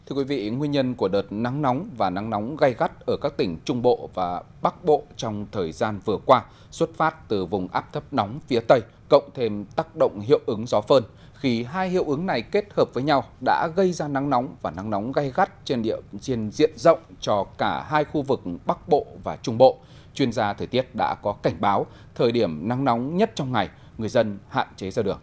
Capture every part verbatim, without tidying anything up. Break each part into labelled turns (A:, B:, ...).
A: Thưa quý vị, nguyên nhân của đợt nắng nóng và nắng nóng gay gắt ở các tỉnh Trung Bộ và Bắc Bộ trong thời gian vừa qua xuất phát từ vùng áp thấp nóng phía Tây, cộng thêm tác động hiệu ứng gió phơn. Khi hai hiệu ứng này kết hợp với nhau đã gây ra nắng nóng và nắng nóng gay gắt trên địa trên diện rộng cho cả hai khu vực Bắc Bộ và Trung Bộ. Chuyên gia thời tiết đã có cảnh báo thời điểm nắng nóng nhất trong ngày, người dân hạn chế ra đường.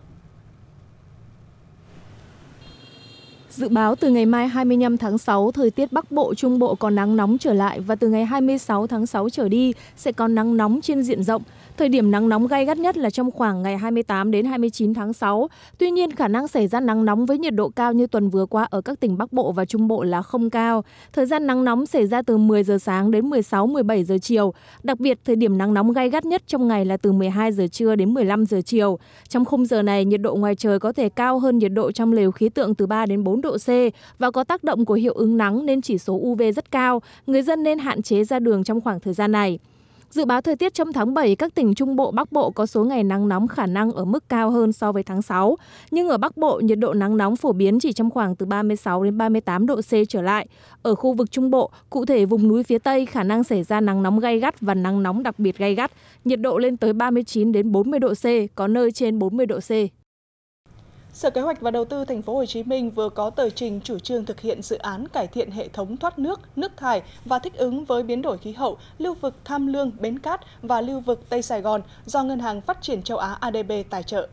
B: Dự báo từ ngày mai hai mươi lăm tháng sáu, thời tiết Bắc Bộ, Trung Bộ có nắng nóng trở lại và từ ngày hai mươi sáu tháng sáu trở đi sẽ có nắng nóng trên diện rộng. Thời điểm nắng nóng gay gắt nhất là trong khoảng ngày hai mươi tám đến hai mươi chín tháng sáu. Tuy nhiên, khả năng xảy ra nắng nóng với nhiệt độ cao như tuần vừa qua ở các tỉnh Bắc Bộ và Trung Bộ là không cao. Thời gian nắng nóng xảy ra từ mười giờ sáng đến mười sáu mười bảy giờ chiều. Đặc biệt, thời điểm nắng nóng gay gắt nhất trong ngày là từ mười hai giờ trưa đến mười lăm giờ chiều. Trong khung giờ này, nhiệt độ ngoài trời có thể cao hơn nhiệt độ trong lều khí tượng từ ba đến bốn độ C và có tác động của hiệu ứng nắng nên chỉ số u vê rất cao. Người dân nên hạn chế ra đường trong khoảng thời gian này. Dự báo thời tiết trong tháng bảy, các tỉnh Trung Bộ, Bắc Bộ có số ngày nắng nóng khả năng ở mức cao hơn so với tháng sáu. Nhưng ở Bắc Bộ, nhiệt độ nắng nóng phổ biến chỉ trong khoảng từ ba mươi sáu đến ba mươi tám độ C trở lại. Ở khu vực Trung Bộ, cụ thể vùng núi phía Tây, khả năng xảy ra nắng nóng gay gắt và nắng nóng đặc biệt gay gắt. Nhiệt độ lên tới ba mươi chín đến bốn mươi độ C, có nơi trên bốn mươi độ C.
C: Sở Kế hoạch và Đầu tư Thành phố Hồ Chí Minh vừa có tờ trình chủ trương thực hiện dự án cải thiện hệ thống thoát nước, nước thải và thích ứng với biến đổi khí hậu, lưu vực Tham Lương, Bến Cát và lưu vực Tây Sài Gòn do Ngân hàng Phát triển Châu Á a đê bê tài trợ.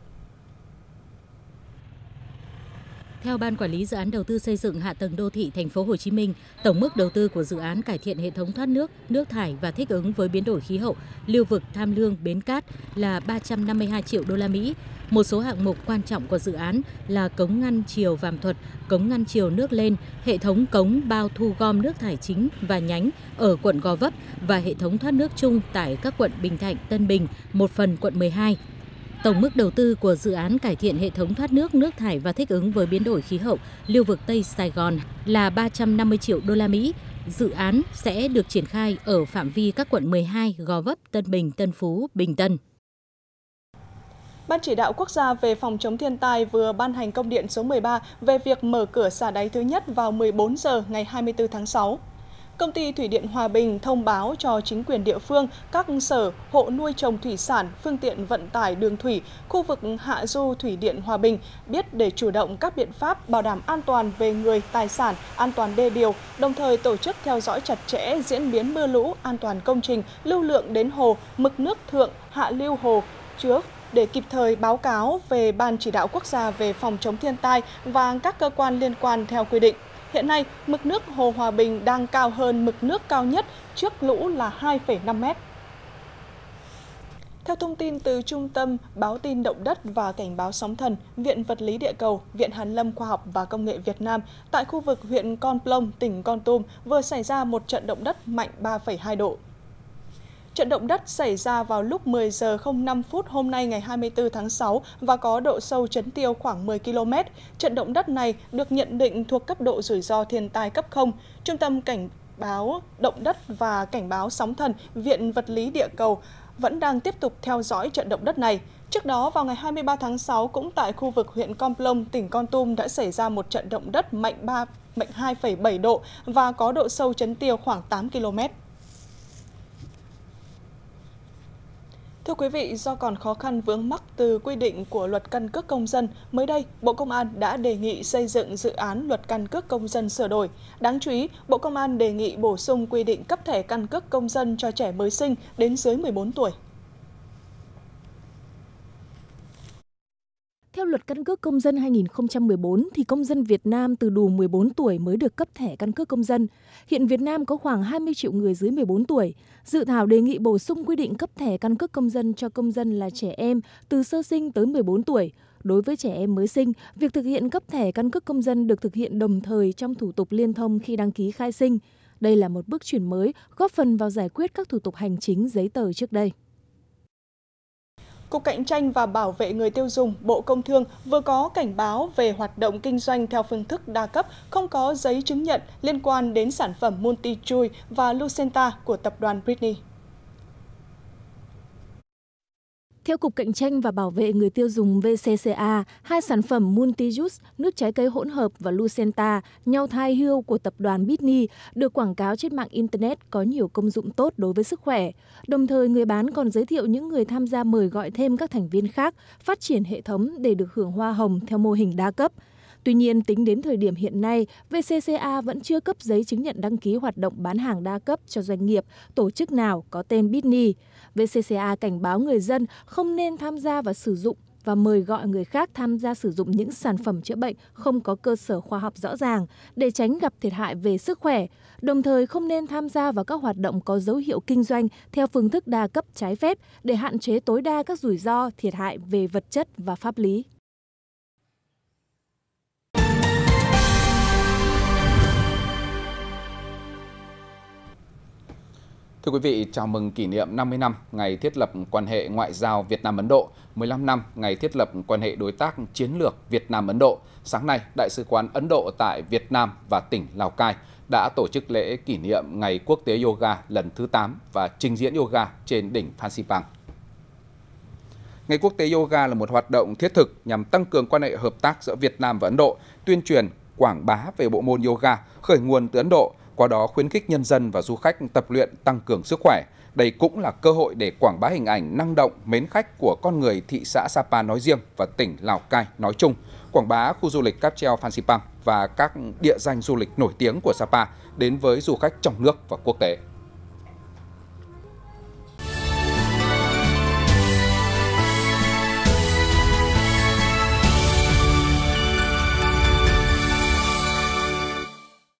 D: Theo Ban Quản lý Dự án Đầu tư xây dựng hạ tầng đô thị Thành phố Hồ Chí Minh, tổng mức đầu tư của dự án cải thiện hệ thống thoát nước, nước thải và thích ứng với biến đổi khí hậu, lưu vực Tham Lương, Bến Cát là ba trăm năm mươi hai triệu đô la Mỹ. Một số hạng mục quan trọng của dự án là cống ngăn triều Vàm Thuật, cống ngăn triều nước lên, hệ thống cống bao thu gom nước thải chính và nhánh ở quận Gò Vấp và hệ thống thoát nước chung tại các quận Bình Thạnh, Tân Bình, một phần quận mười hai. Tổng mức đầu tư của dự án cải thiện hệ thống thoát nước, nước thải và thích ứng với biến đổi khí hậu, lưu vực Tây Sài Gòn là ba trăm năm mươi triệu đô la Mỹ. Dự án sẽ được triển khai ở phạm vi các quận mười hai, Gò Vấp, Tân Bình, Tân Phú, Bình Tân.
C: Ban chỉ đạo quốc gia về phòng chống thiên tai vừa ban hành công điện số mười ba về việc mở cửa xả đáy thứ nhất vào mười bốn giờ ngày hai mươi tư tháng sáu. Công ty Thủy điện Hòa Bình thông báo cho chính quyền địa phương, các sở, hộ nuôi trồng thủy sản, phương tiện vận tải đường thủy, khu vực hạ du Thủy điện Hòa Bình biết để chủ động các biện pháp bảo đảm an toàn về người, tài sản, an toàn đê điều, đồng thời tổ chức theo dõi chặt chẽ diễn biến mưa lũ, an toàn công trình, lưu lượng đến hồ, mực nước thượng, hạ lưu hồ trước để kịp thời báo cáo về Ban chỉ đạo quốc gia về phòng chống thiên tai và các cơ quan liên quan theo quy định. Hiện nay, mực nước Hồ Hòa Bình đang cao hơn mực nước cao nhất trước lũ là hai phẩy năm mét. Theo thông tin từ Trung tâm Báo tin Động đất và Cảnh báo sóng thần, Viện Vật lý Địa cầu, Viện Hàn lâm Khoa học và Công nghệ Việt Nam, tại khu vực huyện Con Plong, tỉnh Kon Tum vừa xảy ra một trận động đất mạnh ba phẩy hai độ. Trận động đất xảy ra vào lúc mười giờ không năm phút hôm nay ngày hai mươi tư tháng sáu và có độ sâu chấn tiêu khoảng mười ki lô mét. Trận động đất này được nhận định thuộc cấp độ rủi ro thiên tai cấp không. Trung tâm Cảnh báo Động đất và Cảnh báo sóng thần, Viện Vật lý Địa cầu vẫn đang tiếp tục theo dõi trận động đất này. Trước đó, vào ngày hai mươi ba tháng sáu, cũng tại khu vực huyện Con Plong, tỉnh Kon Tum đã xảy ra một trận động đất mạnh ba, mạnh hai phẩy bảy độ và có độ sâu chấn tiêu khoảng tám ki lô mét. Thưa quý vị, do còn khó khăn vướng mắc từ quy định của Luật Căn cước Công dân, mới đây, Bộ Công an đã đề nghị xây dựng dự án Luật Căn cước Công dân sửa đổi. Đáng chú ý, Bộ Công an đề nghị bổ sung quy định cấp thẻ căn cước công dân cho trẻ mới sinh đến dưới mười bốn tuổi.
B: Theo Luật Căn cước Công dân hai nghìn không trăm mười bốn, thì công dân Việt Nam từ đủ mười bốn tuổi mới được cấp thẻ căn cước công dân. Hiện Việt Nam có khoảng hai mươi triệu người dưới mười bốn tuổi. Dự thảo đề nghị bổ sung quy định cấp thẻ căn cước công dân cho công dân là trẻ em từ sơ sinh tới mười bốn tuổi. Đối với trẻ em mới sinh, việc thực hiện cấp thẻ căn cước công dân được thực hiện đồng thời trong thủ tục liên thông khi đăng ký khai sinh. Đây là một bước chuyển mới, góp phần vào giải quyết các thủ tục hành chính giấy tờ trước đây.
C: Cục Cạnh tranh và Bảo vệ người tiêu dùng, Bộ Công Thương vừa có cảnh báo về hoạt động kinh doanh theo phương thức đa cấp không có giấy chứng nhận liên quan đến sản phẩm MultiChoice và Lucenta của tập đoàn Britney.
B: Theo Cục Cạnh tranh và Bảo vệ người tiêu dùng vê xê xê a, hai sản phẩm Multijuice, nước trái cây hỗn hợp và Lucenta, nhau thai hươu của tập đoàn Bitni được quảng cáo trên mạng Internet có nhiều công dụng tốt đối với sức khỏe. Đồng thời, người bán còn giới thiệu những người tham gia mời gọi thêm các thành viên khác, phát triển hệ thống để được hưởng hoa hồng theo mô hình đa cấp. Tuy nhiên, tính đến thời điểm hiện nay, vê xê xê a vẫn chưa cấp giấy chứng nhận đăng ký hoạt động bán hàng đa cấp cho doanh nghiệp, tổ chức nào có tên Bitni. vê xê xê a cảnh báo người dân không nên tham gia và sử dụng và mời gọi người khác tham gia sử dụng những sản phẩm chữa bệnh không có cơ sở khoa học rõ ràng để tránh gặp thiệt hại về sức khỏe, đồng thời không nên tham gia vào các hoạt động có dấu hiệu kinh doanh theo phương thức đa cấp trái phép để hạn chế tối đa các rủi ro, thiệt hại về vật chất và pháp lý.
A: Thưa quý vị, chào mừng kỷ niệm năm mươi năm ngày thiết lập quan hệ ngoại giao Việt Nam-Ấn Độ, mười lăm năm ngày thiết lập quan hệ đối tác chiến lược Việt Nam-Ấn Độ. Sáng nay, Đại sứ quán Ấn Độ tại Việt Nam và tỉnh Lào Cai đã tổ chức lễ kỷ niệm Ngày Quốc tế Yoga lần thứ tám và trình diễn yoga trên đỉnh Phan Xipang. Ngày Quốc tế Yoga là một hoạt động thiết thực nhằm tăng cường quan hệ hợp tác giữa Việt Nam và Ấn Độ, tuyên truyền, quảng bá về bộ môn yoga khởi nguồn từ Ấn Độ, qua đó khuyến khích nhân dân và du khách tập luyện tăng cường sức khỏe. Đây cũng là cơ hội để quảng bá hình ảnh năng động, mến khách của con người thị xã Sapa nói riêng và tỉnh Lào Cai nói chung, quảng bá khu du lịch cáp treo Phan Xipang và các địa danh du lịch nổi tiếng của Sapa đến với du khách trong nước và quốc tế.